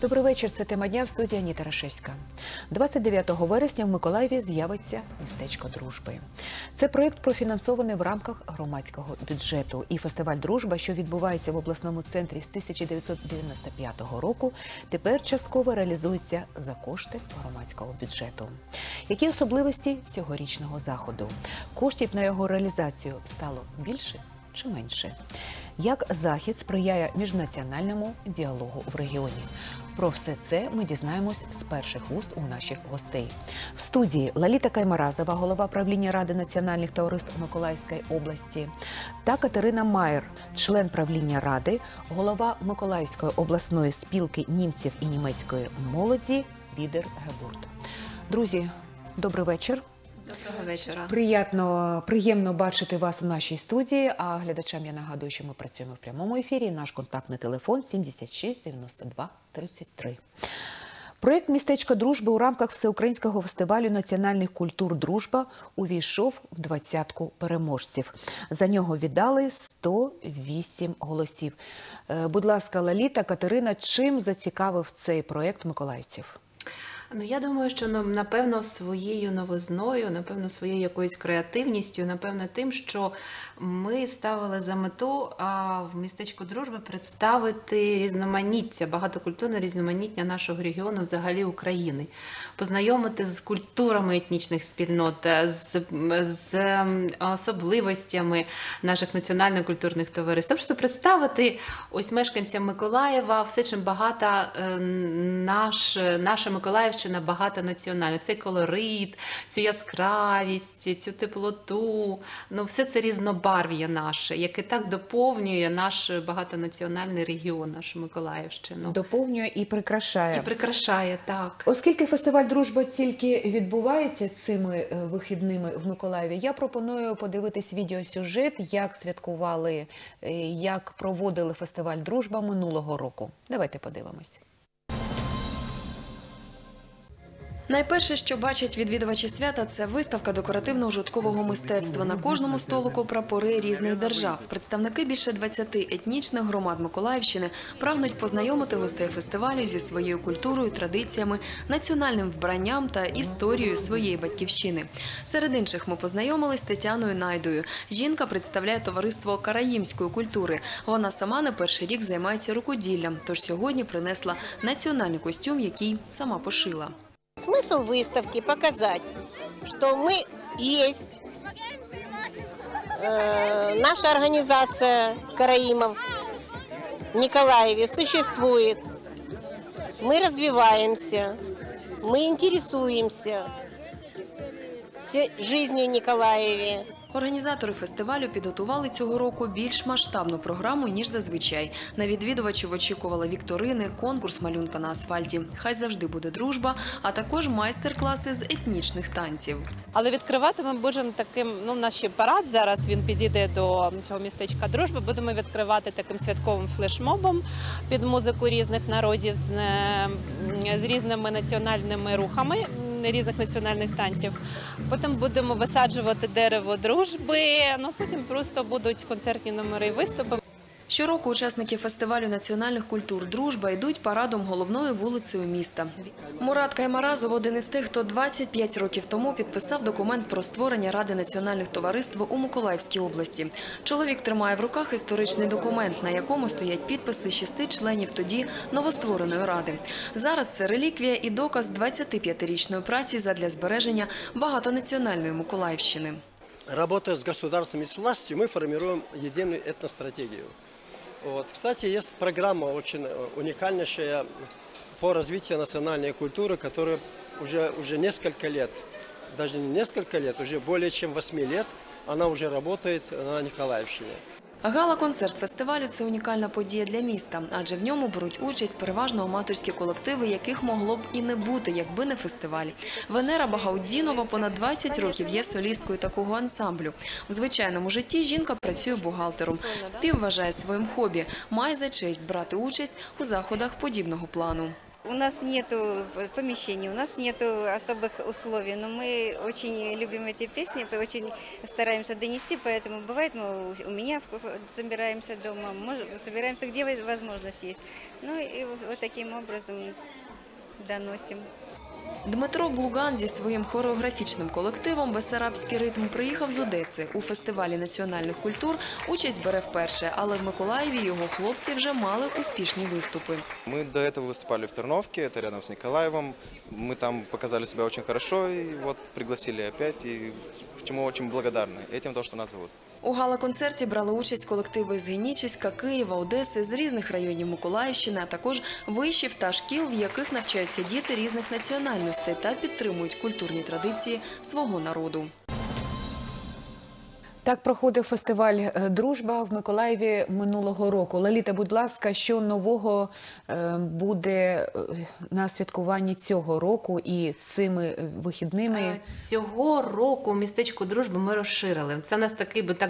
Добрий вечір, це «Тема дня», в студії Аніта Рашевська. 29 вересня в Миколаєві з'явиться містечко дружби. Це проєкт профінансований в рамках громадського бюджету. І фестиваль «Дружба», що відбувається в обласному центрі з 1995 року, тепер частково реалізується за кошти громадського бюджету. Які особливості цьогорічного заходу? Коштів на його реалізацію стало більше чи менше? Як захід сприяє міжнаціональному діалогу в регіоні? Про все це ми дізнаємось з перших вуст у наших гостей. В студії Лаліта Каймаразова, голова правління Ради національних товариств Миколаївської області, та Катерина Майер, член правління Ради, голова Миколаївської обласної спілки німців і німецької молоді Відер-Гебурт. Друзі, добрий вечір. Доброго вечора. Приємно бачити вас в нашій студії, а глядачам я нагадую, що ми працюємо в прямому ефірі. Наш контактний телефон 76 92 33. Проєкт «Містечко дружби» у рамках Всеукраїнського фестивалю національних культур «Дружба» увійшов в 20-ку переможців. За нього віддали 108 голосів. Будь ласка, Лаліта, Катерина, чим зацікавив цей проєкт миколаївців? Я думаю, що, напевно, своєю новизною, напевно, своєю якоюсь креативністю, напевно, тим, що ми ставили за мету в містечку дружби представити різноманіття, багатокультурне різноманіття нашого регіону, взагалі України, познайомити з культурами етнічних спільнот, з особливостями наших національно-культурних товариств. Тобто представити ось мешканцям Миколаєва все, чим багата наша Миколаївщина, багатонаціональна. Цей колорит, цю яскравість, цю теплоту, все це різнобарв'я наше, яке так доповнює наш багатонаціональний регіон, нашу Миколаївщину. Доповнює і прикрашає. І прикрашає, так. Оскільки фестиваль «Дружба» тільки відбувається цими вихідними в Миколаєві, я пропоную подивитись відеосюжет, як святкували, як проводили фестиваль «Дружба» минулого року. Давайте подивимось. Найперше, що бачать відвідувачі свята, це виставка декоративно-ужиткового мистецтва. На кожному столику прапори різних держав. Представники більше 20 етнічних громад Миколаївщини прагнуть познайомити гостей фестивалю зі своєю культурою, традиціями, національним вбранням та історією своєї батьківщини. Серед інших ми познайомились з Тетяною Найдою. Жінка представляє товариство караїмської культури. Вона сама не перший рік займається рукоділлям, тож сьогодні принесла національний костюм, який сама пошила. Смысл выставки – показать, что мы есть, наша организация караимов в Николаеве существует, мы развиваемся, мы интересуемся жизнью в Николаеве. Організатори фестивалю підготували цього року більш масштабну програму, ніж зазвичай. На відвідувачів очікували вікторини, конкурс малюнка на асфальті. Хай завжди буде дружба, а також майстер-класи з етнічних танців. Але відкривати ми будемо таким, наш ще парад зараз, він підійде до цього містечка дружби. Будемо відкривати таким святковим флешмобом під музику різних народів з різними національними рухами, різних національних танців. Потім будемо висаджувати дерево дружби, потім просто будуть концертні номери і виступи. Щороку учасники фестивалю національних культур «Дружба» йдуть парадом головною вулицею міста. Мурат Каймаразов – один із тих, хто 25 років тому підписав документ про створення Ради національних товариств у Миколаївській області. Чоловік тримає в руках історичний документ, на якому стоять підписи 6 членів тоді новоствореної ради. Зараз це реліквія і доказ 25-річної праці задля збереження багатонаціональної Миколаївщини. Работая с государством и с властью, мы формируем единую этностратегию. Кстати, есть программа очень уникальнейшая по развитию национальной культуры, которая уже несколько лет, даже не несколько лет, уже более чем 8 лет, она уже работает на Николаевщине. Гала-концерт фестивалю – це унікальна подія для міста, адже в ньому беруть участь переважно аматорські колективи, яких могло б і не бути, якби не фестиваль. Венера Багаутдінова понад 20 років є солісткою такого ансамблю. В звичайному житті жінка працює бухгалтером. Спів вважає своїм хобі, має за честь брати участь у заходах подібного плану. У нас нету помещений, у нас нету особых условий, но мы очень любим эти песни, очень стараемся донести, поэтому бывает мы у меня собираемся дома, собираемся где возможность есть. Ну и вот таким образом доносим. Дмитро Блуган зі своїм хореографічним колективом «Бессарабський ритм» приїхав з Одеси. У фестивалі національних культур участь бере вперше, але в Миколаєві його хлопці вже мали успішні виступи. Мы до этого выступали в Терновке, это рядом с Николаевом. Мы там показали себя очень хорошо и вот пригласили опять, и чему очень благодарны этим, то, что нас зовут. У гала-концерті брали участь колективи з Генічеська, Києва, Одеси, з різних районів Миколаївщини, а також вишів та шкіл, в яких навчаються діти різних національностей та підтримують культурні традиції свого народу. Так проходив фестиваль «Дружба» в Миколаєві минулого року. Лаліта, будь ласка, що нового буде на святкуванні цього року і цими вихідними? Цього року містечко Дружби ми розширили. Це у нас такий, так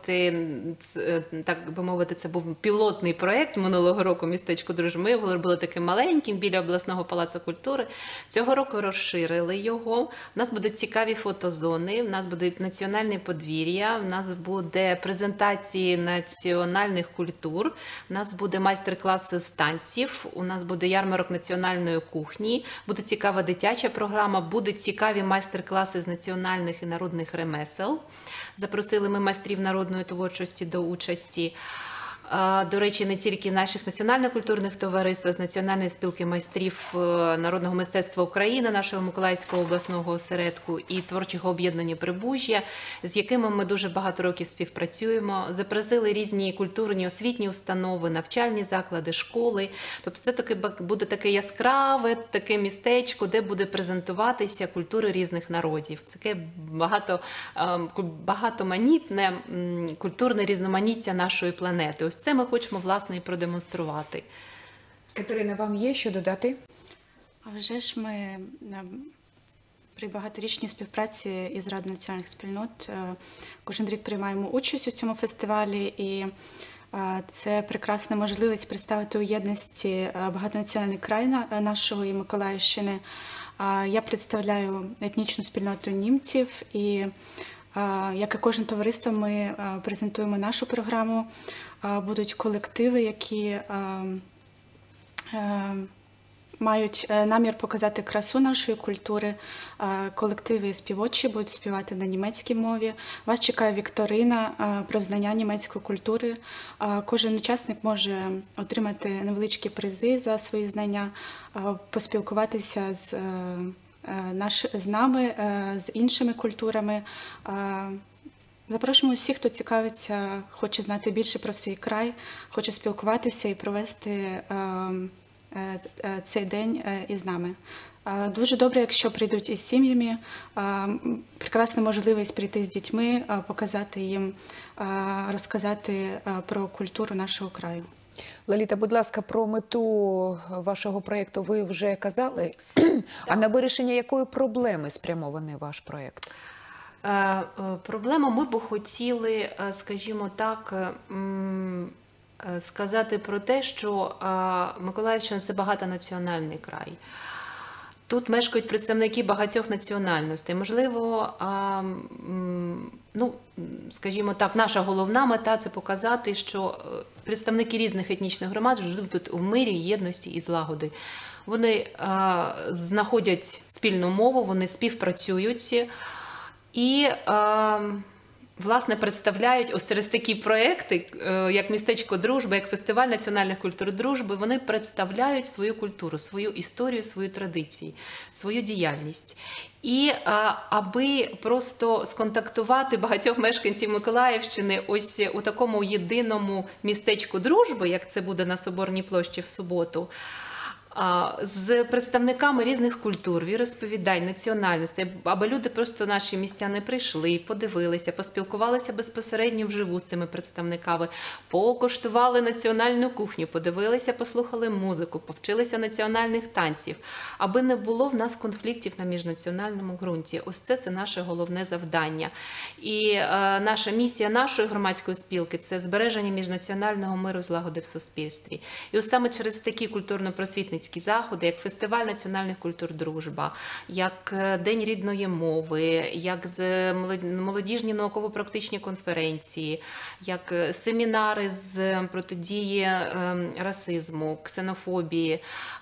би мовити, це був пілотний проєкт минулого року містечко Дружби. Ми його робили таким маленьким біля обласного палацу культури. Цього року розширили його. У нас будуть цікаві фотозони, у нас будуть національні подвір'я, у нас буде презентації національних культур, у нас буде майстер-класи з танців, у нас буде ярмарок національної кухні, буде цікава дитяча програма, будуть цікаві майстер-класи з національних і народних ремесел. Запросили ми майстрів народної творчості до участі. До речі, не тільки наших національно-культурних товариств, з Національної спілки майстрів народного мистецтва України, нашого Миколаївського обласного осередку і творчого об'єднання «Прибужжя», з якими ми дуже багато років співпрацюємо. Запросили різні культурні освітні установи, навчальні заклади, школи. Тобто це буде таке яскраве, таке містечко, де буде презентуватися культури різних народів. Це таке багатоманітне культурне різноманіття нашої планети. Ось це ми хочемо, власне, і продемонструвати. Катерина, вам є що додати? А вже ж ми при багаторічній співпраці із Радою національних спільнот кожен рік приймаємо участь у цьому фестивалі, і це прекрасна можливість представити у єдності багатонаціональний край нашої Миколаївщини. Я представляю етнічну спільноту німців, і як і кожне товариство, ми презентуємо нашу програму. Будуть колективи, які мають намір показати красу нашої культури. Колективи співочі будуть співати на німецькій мові. Вас чекає вікторина про знання німецької культури. Кожен учасник може отримати невеличкі призи за свої знання, поспілкуватися з нами, з іншими культурами. Запрошуємо всіх, хто цікавиться, хоче знати більше про свій край, хоче спілкуватися і провести цей день із нами. Дуже добре, якщо прийдуть із сім'ями, прекрасна можливість прийти з дітьми, показати їм, розказати про культуру нашого краю. Лаліта, будь ласка, про мету вашого проєкту ви вже казали. А на вирішення якої проблеми спрямований ваш проєкт? Проблему ми б хотіли, скажімо так, сказати про те, що Миколаївщина – це багатонаціональний край. Тут мешкають представники багатьох національностей. Можливо, скажімо так, наша головна мета – це показати, що представники різних етнічних громад живуть тут у мирі, єдності і злагоди. Вони знаходять спільну мову, вони співпрацюють і, власне, представляють ось через такі проекти, як «Містечко Дружби», як фестиваль національних культур дружби, вони представляють свою культуру, свою історію, свої традиції, свою діяльність. І аби просто сконтактувати багатьох мешканців Миколаївщини ось у такому єдиному містечку дружби, як це буде на Соборній площі в суботу, з представниками різних культур, віросповідань, національностей, аби люди просто наші містяни прийшли, подивилися, поспілкувалися безпосередньо вживу з цими представниками, покуштували національну кухню, подивилися, послухали музику, повчилися національних танців, аби не було в нас конфліктів на міжнаціональному ґрунті. Ось це наше головне завдання. І наша місія нашої громадської спілки – це збереження міжнаціонального миру, злагоди в суспільстві. І ось саме через такі культурно-просвітницькі просвітницькі заходи, як фестиваль національних культур «Дружба», як День рідної мови, як молодіжні науково-практичні конференції, як семінари з протидії расизму, ксенофобії,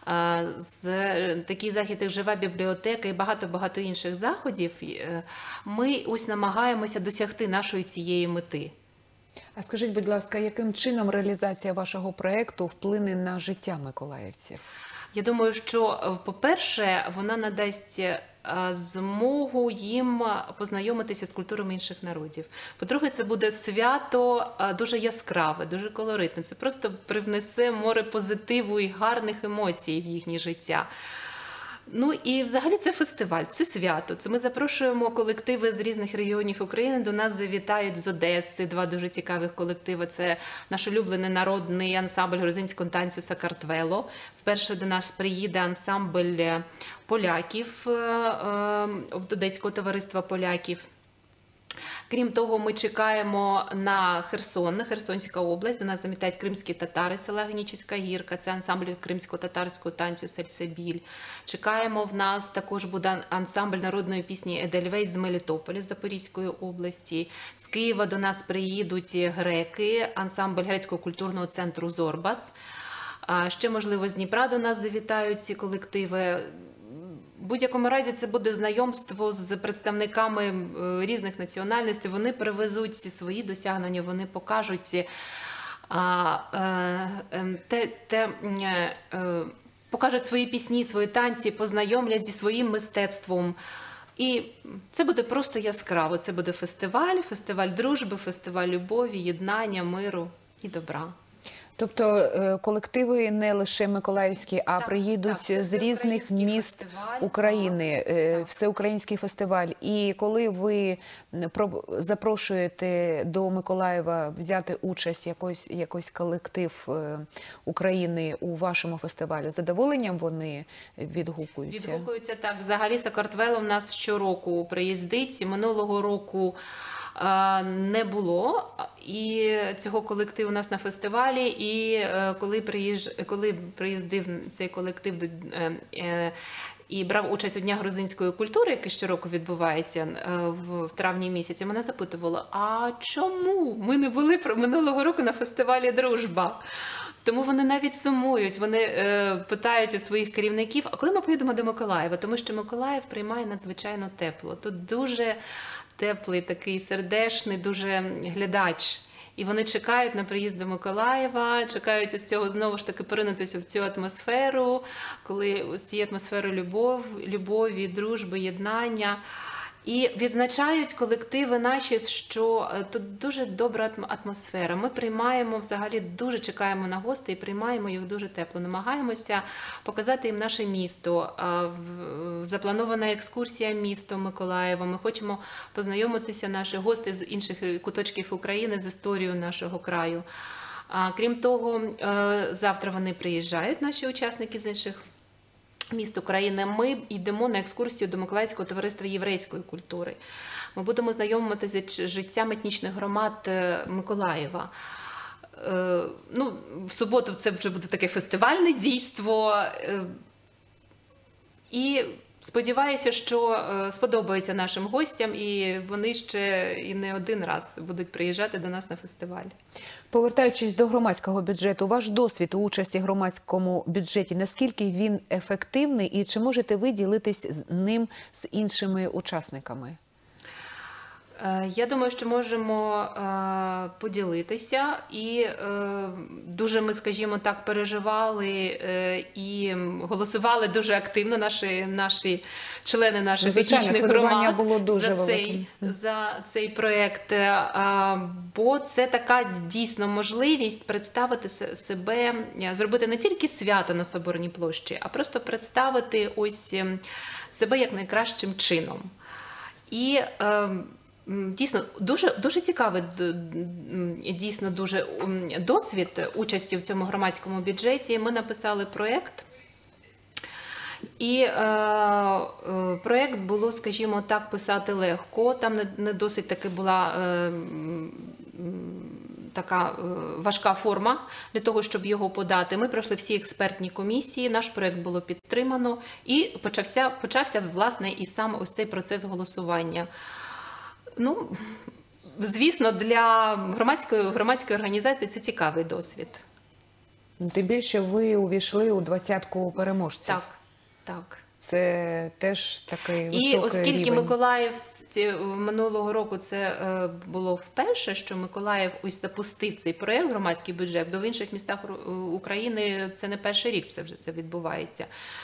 такі захід, як «Жива бібліотека» і багато-багато інших заходів, ми ось намагаємося досягти нашої цієї мети. А скажіть, будь ласка, яким чином реалізація вашого проєкту вплине на життя миколаївців? Я думаю, що, по-перше, вона надасть змогу їм познайомитися з культурами інших народів. По-друге, це буде свято дуже яскраве, дуже колоритне. Це просто привнесе море позитиву і гарних емоцій в їхнє життя. Ну і взагалі це фестиваль, це свято. Це ми запрошуємо колективи з різних регіонів України. До нас завітають з Одеси два дуже цікавих колективи. Це наш улюблений народний ансамбль грузинського танцю «Сакартвело». Вперше до нас приїде ансамбль поляків, Одеського товариства поляків. Крім того, ми чекаємо на Херсон, на Херсонська область. До нас завітають кримські татари села Генічеська Гірка, це ансамбль кримського татарського танцю «Сельсебіль». Чекаємо, в нас також буде ансамбль народної пісні «Едельвейс» з Мелітополя, з Запорізької області. З Києва до нас приїдуть греки, ансамбль грецького культурного центру «Зорбас». Ще, можливо, з Дніпра до нас завітають ці колективи. В будь-якому разі це буде знайомство з представниками різних національностей. Вони привезуть свої досягнення, вони покажуть, покажуть свої пісні, свої танці, познайомлять зі своїм мистецтвом. І це буде просто яскраво. Це буде фестиваль, фестиваль дружби, фестиваль любові, єднання, миру і добра. Тобто колективи не лише миколаївські, а приїдуть з різних міст України, всеукраїнський фестиваль. І коли ви запрошуєте до Миколаєва взяти участь якийсь колектив України у вашому фестивалі, з задоволенням вони відгукуються? Відгукуються, так. Взагалі «Сакартвело» в нас щороку приїздить. Минулого року не було і цього колективу у нас на фестивалі, і коли приїздив цей колектив і брав участь у Днях грузинської культури, який щороку відбувається в травні місяці, мене запитували, а чому ми не були минулого року на фестивалі «Дружба»? Тому вони навіть сумують, вони питають у своїх керівників, а коли ми поїдемо до Миколаєва? Тому що Миколаїв приймає надзвичайно тепло. Тут дуже теплий, такий сердечний, дуже глядач. І вони чекають на приїзд до Миколаєва, чекають із цього знову ж таки поринутися в цю атмосферу, коли ось цієї атмосфери любові, дружби, єднання. І відзначають колективи наші, що тут дуже добра атмосфера. Ми приймаємо, взагалі дуже чекаємо на гостей і приймаємо їх дуже тепло. Намагаємося показати їм наше місто. Запланована екскурсія містом Миколаєва. Ми хочемо познайомитися наші гості з інших куточків України з історією нашого краю. Крім того, завтра вони приїжджають, наші учасники з інших міст України. Ми йдемо на екскурсію до Миколаївського товариства єврейської культури. Ми будемо знайомитися з життям етнічних громад Миколаєва. В суботу це вже буде таке фестивальне дійство. І сподіваюся, що сподобається нашим гостям, і вони ще і не один раз будуть приїжджати до нас на фестиваль. Повертаючись до громадського бюджету, ваш досвід у участі в громадському бюджеті, наскільки він ефективний і чи можете ви ділитись ним з іншими учасниками? Я думаю, що можемо поділитися, і дуже ми, скажімо так, переживали і голосували дуже активно наші члени наших етнічних громад за цей проєкт, бо це така дійсно можливість представити себе, зробити не тільки свято на Соборній площі, а просто представити ось себе як найкращим чином. І дійсно, дуже цікавий досвід участі в цьому громадському бюджеті. Ми написали проєкт, і проєкт було, скажімо так, писати легко. Там не досить таки була така важка форма для того, щоб його подати. Ми пройшли всі експертні комісії, наш проєкт було підтримано і почався власне, і саме ось цей процес голосування. Ну, звісно, для громадської організації це цікавий досвід. Тим більше ви увійшли у 20-ку переможців. Так, так. Це теж такий високий І оскільки рівень. Миколаїв минулого року це було вперше, що Миколаїв ось запустив цей проєкт «Громадський бюджет», до в інших містах України це не перший рік все вже це відбувається.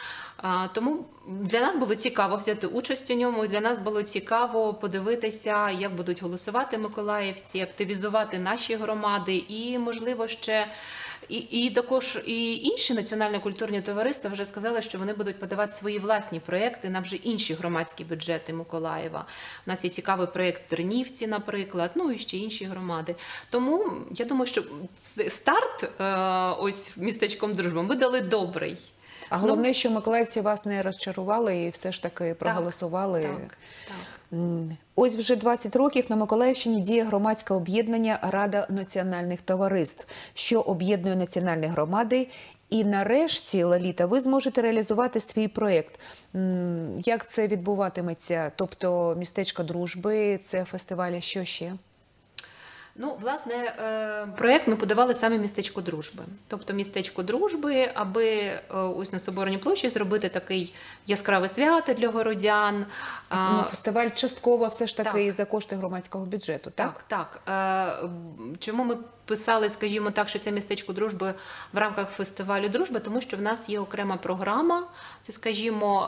Тому для нас було цікаво взяти участь у ньому, для нас було цікаво подивитися, як будуть голосувати миколаївці, активізувати наші громади і, можливо, ще і також і інші національно-культурні товариства вже сказали, що вони будуть подавати свої власні проекти на вже інші громадські бюджети Миколаєва. У нас є цікавий проєкт в Тернівці, наприклад, ну і ще інші громади. Тому я думаю, що старт ось містечком Дружба ми дали добрий. А головне, що миколаївці вас не розчарували і все ж таки проголосували. Так. Ось вже 20 років на Миколаївщині діє громадське об'єднання «Рада національних товариств», що об'єднує національні громади. І нарешті, Лоліта, ви зможете реалізувати свій проєкт. Як це відбуватиметься? Тобто містечко Дружби, це фестивалі, що ще? Ну, власне, проєкт ми подавали саме містечко Дружби. Тобто містечко Дружби, аби ось на Соборній площі зробити такий яскраве свято для городян. Фестиваль частково все ж таки Так. за кошти громадського бюджету, так? Так. Чому ми писали, скажімо так, що це містечко Дружби в рамках фестивалю Дружби? Тому що в нас є окрема програма. Це, скажімо,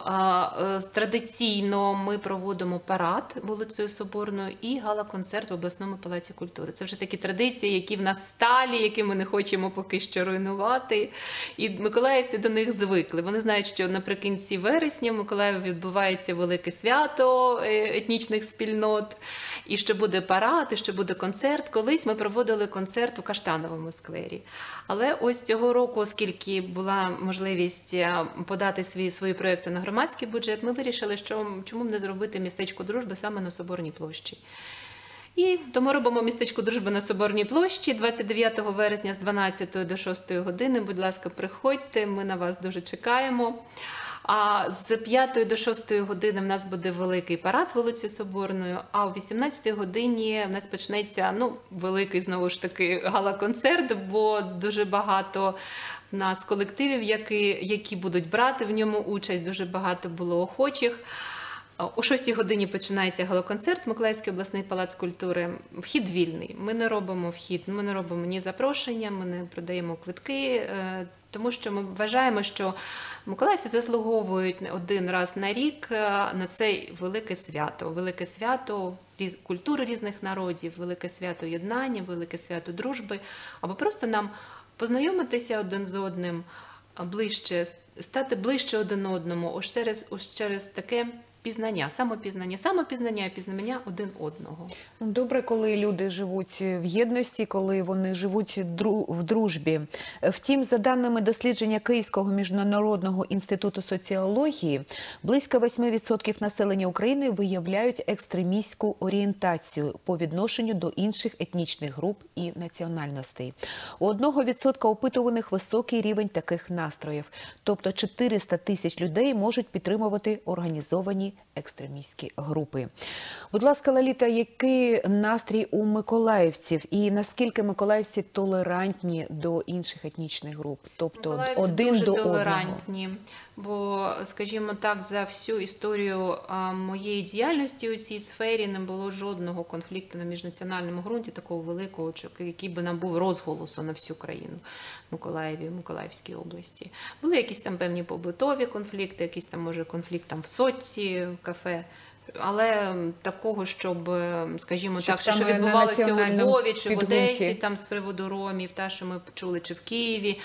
традиційно ми проводимо парад вулицею Соборною і гала-концерт в обласному палаці культури. Це вже такі традиції, які в нас сталі, які ми не хочемо поки що руйнувати. І миколаївці до них звикли. Вони знають, що наприкінці вересня в Миколаєві відбувається велике свято етнічних спільнот, і що буде парад, і що буде концерт. Колись ми проводили концерт у Каштановому сквері. Але ось цього року, оскільки була можливість подати свої проекти на громадський бюджет, ми вирішили, що чому б не зробити містечко Дружби саме на Соборній площі. І тому робимо містечко Дружби на Соборній площі 29 вересня з 12 до 6 години. Будь ласка, приходьте, ми на вас дуже чекаємо. А з 5 до 6 години в нас буде великий парад вулицею Соборною, а о 18 годині в нас почнеться, великий, знову ж таки, гала-концерт, бо дуже багато в нас колективів, які будуть брати в ньому участь, дуже багато було охочих. О 6 годині починається гала-концерт, Миколаївський обласний палац культури. Вхід вільний. Ми не робимо вхід, ми не робимо ні запрошення, ми не продаємо квитки, тому що ми вважаємо, що миколаївці заслуговують один раз на рік на це велике свято культури різних народів, велике свято єднання, велике свято дружби, або просто нам познайомитися один з одним ближче, стати ближче один одному, ось через таке самопізнання і пізнання один одного. Добре, коли люди живуть в єдності, коли вони живуть в дружбі. Втім, за даними дослідження Київського міжнародного інституту соціології, близько 8% населення України виявляють екстремістську орієнтацію по відношенню до інших етнічних груп і національностей. У 1% опитуваних високий рівень таких настроїв, тобто 400 тисяч людей можуть підтримувати організовані екстремістські групи. Будь ласка, Лоліта, який настрій у миколаївців і наскільки миколаївці толерантні до інших етнічних груп? Тобто Миколаївці один дуже до толерантні, бо, скажімо так, за всю історію моєї діяльності у цій сфері не було жодного конфлікту на міжнаціональному ґрунті, такого великого, який би нам був розголосу на всю країну в Миколаєві, в Миколаївській області. Були якісь там певні побутові конфлікти, якийсь там, може, конфлікт там в Сотці, в кафе, але такого, щоб, скажімо так, що відбувалося у Львові чи в Одесі, там з приводу ромів, що ми почули, чи в Києві,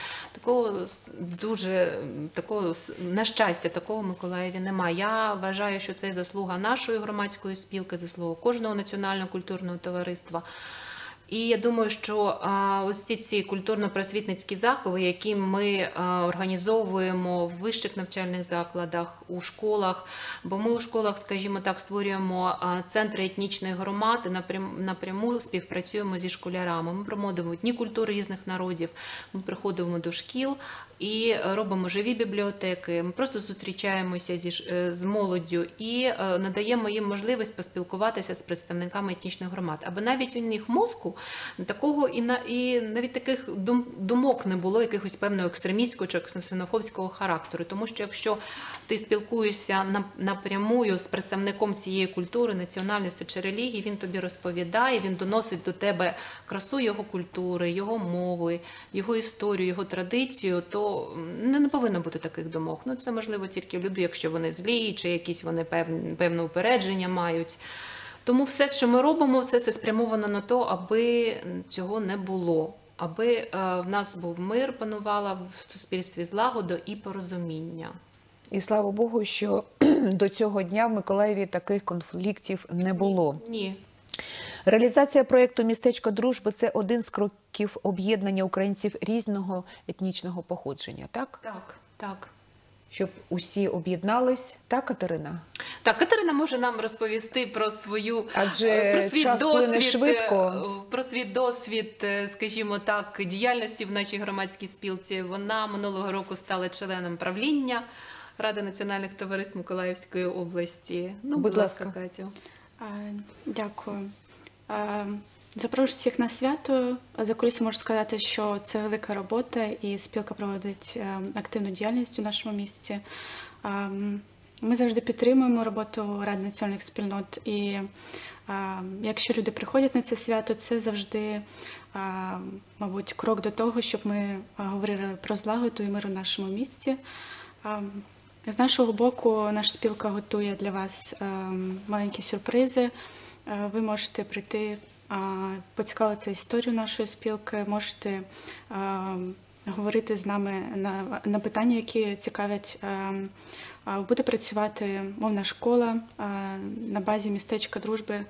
на щастя, такого в Миколаєві немає. Я вважаю, що це заслуга нашої громадської спілки, заслуга кожного національно-культурного товариства. І я думаю, що ось ці культурно-просвітницькі заходи, які ми організовуємо в вищих навчальних закладах, у школах, бо ми у школах, скажімо так, створюємо центри етнічних громад і напряму співпрацюємо зі школярами. Ми проводимо дні культури різних народів, ми приходимо до шкіл і робимо живі бібліотеки, ми просто зустрічаємося з молоддю і надаємо їм можливість поспілкуватися з представниками етнічних громад. Аби навіть у них в мозку такого і навіть таких думок не було, якихось певного екстремістського чи ксенофобського характеру. Тому що якщо ти спілкуєшся напряму з представником цієї культури, національності чи релігії, він тобі розповідає, він доносить до тебе красу його культури, його мови, його історію, його традицію, то не повинно бути таких думок. Ну, це можливо тільки люди, якщо вони злі, чи якісь вони певне упередження мають. Тому все, що ми робимо, все це спрямовано на те, аби цього не було. Аби в нас був мир, панувала в суспільстві злагода і порозуміння. І слава Богу, що до цього дня в Миколаєві таких конфліктів не було. Ні. Реалізація проєкту «Містечко дружби» – це один з кроків об'єднання українців різного етнічного походження, так? Так, так. Щоб усі об'єднались. Так, Катерина? Так, Катерина може нам розповісти про свій час плине швидко. Про свій досвід, скажімо так, діяльності в нашій громадській спілці. Вона минулого року стала членом правління Ради національних товариств Миколаївської області. Ну, будь ласка, Катю. Дякую. Запрошую всіх на свято. За кулісами можу сказати, що це велика робота і спілка проводить активну діяльність у нашому місті. Ми завжди підтримуємо роботу Ради національних спільнот і якщо люди приходять на це свято, це завжди, мабуть, крок до того, щоб ми говорили про злагоду і мир у нашому місті. З нашого боку наша спілка готує для вас маленькі сюрпризи. Ви можете прийти, поцікавити історію нашої спілки, можете говорити з нами на питання, які цікавлять. Буде працювати мовна школа на базі містечка дружби.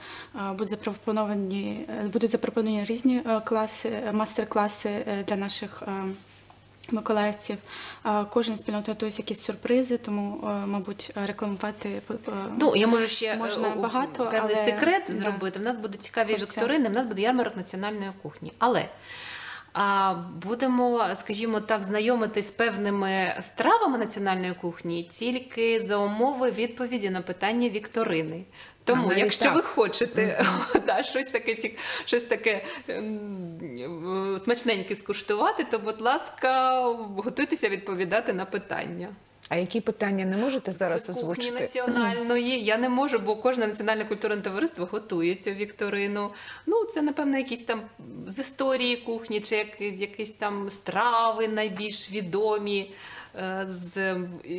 Будуть запропоновані різні мастер-класи для наших миколаївців. Кожен спільнота готує якісь сюрпризи, тому, мабуть, рекламувати ну, я можу ще можна багато, певний секрет зробити. В нас будуть цікаві вікторини, в нас буде ярмарок національної кухні. Але будемо, скажімо так, знайомитись з певними стравами національної кухні тільки за умови відповіді на питання вікторини. Тому, якщо ви хочете щось таке смачненьке скуштувати, то, будь ласка, готуйтеся відповідати на питання. А які питання не можете зараз озвучити? З кухні національної я не можу, бо кожне національне культурне товариство готує цю вікторину. Ну, це, напевно, якісь там з історії кухні, чи якісь там страви найбільш відомі з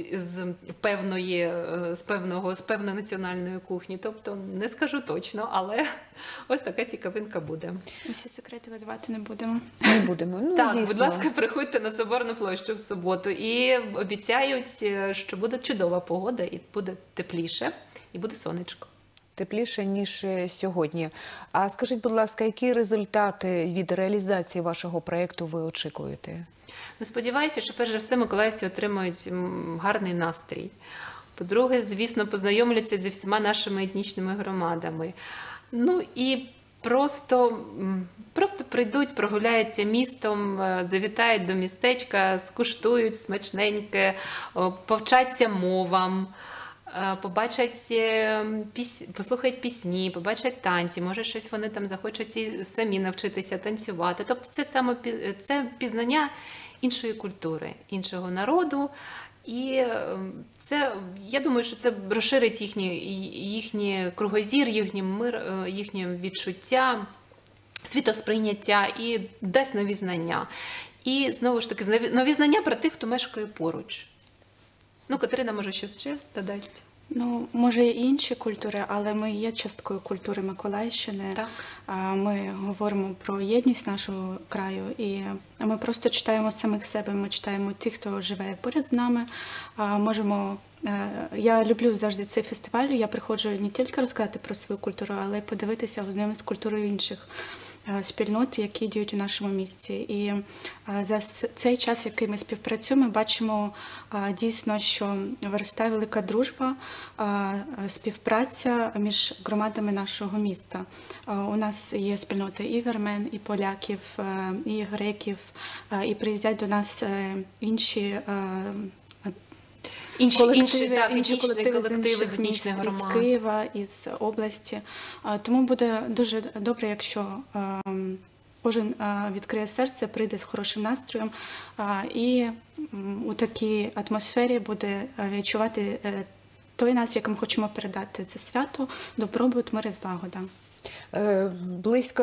певної національної кухні. Тобто, не скажу точно, але ось така цікавинка буде. Усі секрети видавати не будемо. Не будемо. Ну, так, дійсно. будь ласка, приходьте на Соборну площу в суботу. І обіцяють, що буде чудова погода, і буде тепліше, і буде сонечко. Тепліше, ніж сьогодні. А скажіть, будь ласка, які результати від реалізації вашого проєкту ви очікуєте? Ну, сподіваюся, що перш за все миколаївці отримають гарний настрій. По-друге, звісно, познайомляться зі всіма нашими етнічними громадами. Ну і просто прийдуть, прогуляються містом, завітають до містечка, скуштують смачненьке, повчаться мовам, послухають пісні, побачать танці, може щось вони там захочуть і самі навчитися танцювати. Тобто це пізнання іншої культури, іншого народу. І це, я думаю, що це розширить їхній кругозір, їхній мир, їхнє відчуття, світосприйняття і дасть нові знання. І, знову ж таки, нові знання про тих, хто мешкає поруч. Ну, Катерина, може, щось ще додати? Ну, може, і інші культури, але ми є часткою культури Миколаївщини. Так. Ми говоримо про єдність нашого краю, і ми просто читаємо самих себе, ми читаємо тих, хто живе поряд з нами. Я люблю завжди цей фестиваль, я приходжу не тільки розказати про свою культуру, але й подивитися, ознайомитися з культурою інших спільнот, які діють у нашому місті. І за цей час, який ми співпрацюємо, ми бачимо дійсно, що виростає велика дружба, співпраця між громадами нашого міста. У нас є спільноти і вірмен, і поляків, і греків, і приїздять до нас інші колективи з інших міст, із Києва, із області. Тому буде дуже добре, якщо кожен відкриє серце, прийде з хорошим настроєм і у такій атмосфері буде відчувати той настрій, який ми хочемо передати. Це свято, добробут, мир і злагода. Близько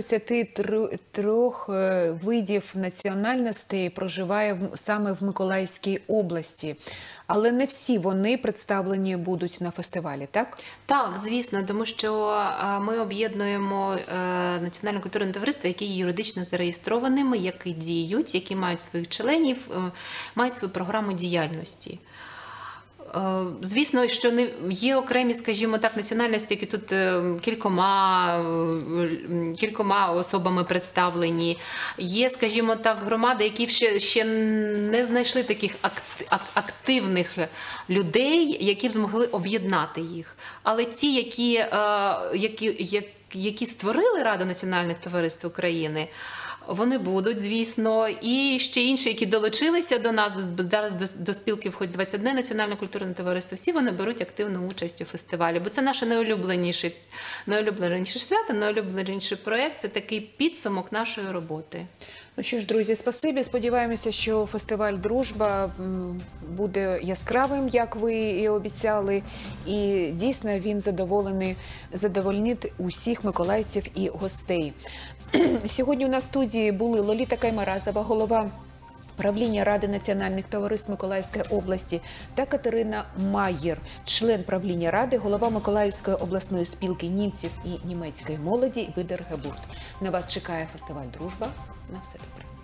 133 видів національностей проживає саме в Миколаївській області. Але не всі вони представлені будуть на фестивалі, так? Так, звісно, тому що ми об'єднуємо національне культурне товариство, які є юридично зареєстрованими, які діють, які мають своїх членів, мають свою програму діяльності. Звісно, що не є окремі, скажімо так, національності, які тут кількома особами представлені. Є, скажімо так, громади, які ще не знайшли таких активних людей, які б змогли об'єднати їх. Але ті, які створили Раду національних товариств України, вони будуть, звісно, і ще інші, які долучилися до нас, зараз до спілки входить 21 національне культурне товариство, всі вони беруть активну участь у фестивалі, бо це наше найулюбленіше свято, найулюбленіший проєкт, це такий підсумок нашої роботи. Ну що ж, друзі, спасибі. Сподіваємося, що фестиваль «Дружба» буде яскравим, як ви і обіцяли. І дійсно він задовольнить усіх миколаївців і гостей. Сьогодні у нас в студії були Лоліта Каймаразова, голова правління Ради національних товариств Миколаївської області, та Катерина Майєр, член правління Ради, голова Миколаївської обласної спілки німців і німецької молоді Видергебурт. На вас чекає фестиваль «Дружба». На все добре.